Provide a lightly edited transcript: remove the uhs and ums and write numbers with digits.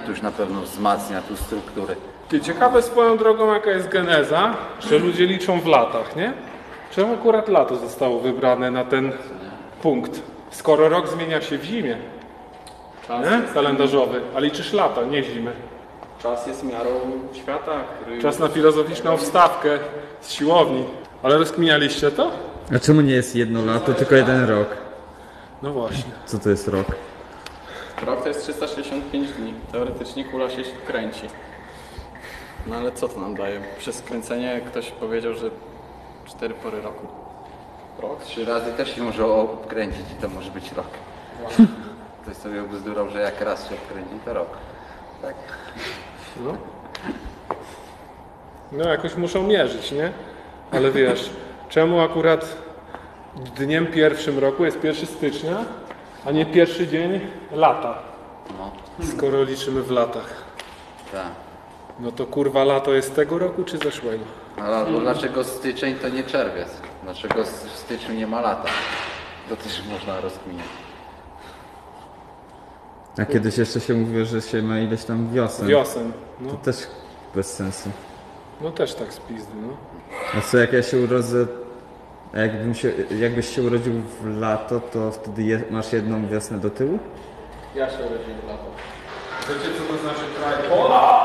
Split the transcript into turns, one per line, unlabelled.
to już na pewno wzmacnia tu struktury.
Ciekawe swoją drogą, jaka jest geneza, że ludzie liczą w latach, nie? Czemu akurat lato zostało wybrane na ten punkt? Skoro rok zmienia się w zimie, nie? Kalendarzowy, a liczysz lata, nie zimę.
Czas jest miarą świata, który...
Czas na filozoficzną wstawkę z siłowni. Ale rozkminialiście to?
A czemu nie jest jedno lato, tylko jeden rok?
No właśnie.
Co to jest rok?
Rok to jest 365 dni. Teoretycznie kula się kręci. No ale co to nam daje? Przez skręcenie ktoś powiedział, że 4 pory roku. Rok?
3 razy też się może obkręcić i to może być rok. Ktoś sobie bzdurał, że jak raz się obkręci, to rok. Tak?
No. No jakoś muszą mierzyć, nie? Ale wiesz, czemu akurat dniem pierwszym roku jest 1 stycznia, a nie pierwszy dzień lata?
No,
Skoro liczymy w latach.
tak.
No to kurwa lato jest tego roku czy zeszłego?
Albo dlaczego styczeń to nie czerwiec? Dlaczego w styczniu nie ma lata? To też można rozkminić.
A kiedyś jeszcze się mówiło, że się ma ileś tam wiosen.
Wiosen.
To
No,
też bez sensu.
no też tak z pizdy, no.
A co, jak ja się urodzę, a jakbyś się urodził w lato, to wtedy masz jedną wiosnę do tyłu?
Ja się urodziłem w lato.
Wiecie co to znaczy kraj Pola?